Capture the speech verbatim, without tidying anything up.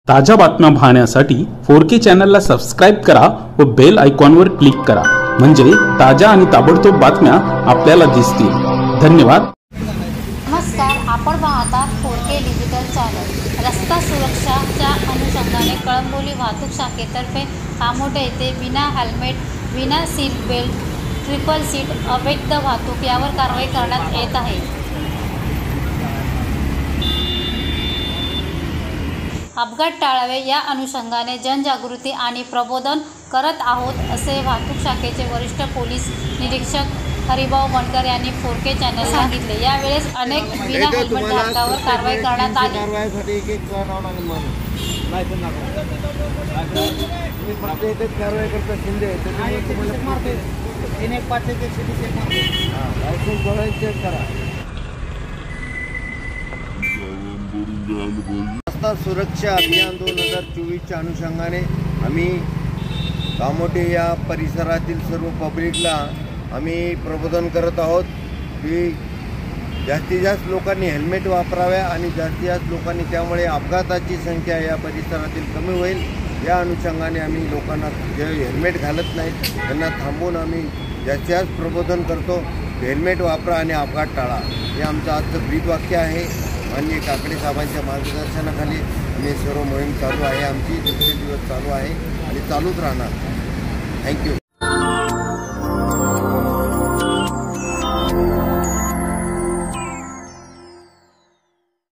ताज्या बातम्या पाहण्यासाठी फोर के चॅनलला सबस्क्राइब करा व बेल आयकॉनवर क्लिक करा, म्हणजे ताज्या आणि ताबडतोब बातम्या आपल्याला दिसतील। धन्यवाद। नमस्कार, आपण पाहतात फोर के डिजिटल चॅनल। रस्ता सुरक्षाच्या अनुषंगाने कळंबोली वाहतूक शाखेतर्फे कामोठे येथे विना हेल्मेट, विना सीट बेल्ट, ट्रिपल सीट अवैध वाहतूक यावर कारवाई करण्यात येत आहे। अपघात टाळावे या अनुषंगाने जनजागृती आणि प्रबोधन करत आहोत, असे वाहतूक शाखेचे वरिष्ठ पोलीस निरीक्षक हरिभाऊ बनकर यांनी फोर के चॅनल सांगितले। यावेळेस अनेक विना हेल्मेट धारकावर कारवाई करण्यात आली। रस्ता सुरक्षा अभियान दोन हजार चोवीसच्या अनुषंगाने आम्ही कामोठे या परिसरातील सर्व पब्लिकला आम्ही प्रबोधन करत आहोत की जास्तीत जास्त लोकांनी हेल्मेट वापराव्या आणि जास्तीत जास्त लोकांनी त्यामुळे अपघाताची संख्या या परिसरातील कमी होईल। या अनुषंगाने आम्ही लोकांना जे हेल्मेट घालत नाहीत त्यांना थांबवून आम्ही जास्तीत जास्त प्रबोधन करतो। हेल्मेट वापरा आणि अपघात टाळा हे आमचं आजचं ब्रीदवाक्य आहे। माननीय काकडे साहेबांच्या मार्गदर्शनाखाली आम्ही सर्व मोहीम चालू आहे, आमची दिवसेंदिवस चालू आहे आणि चालूच राहणार। थँक्यू।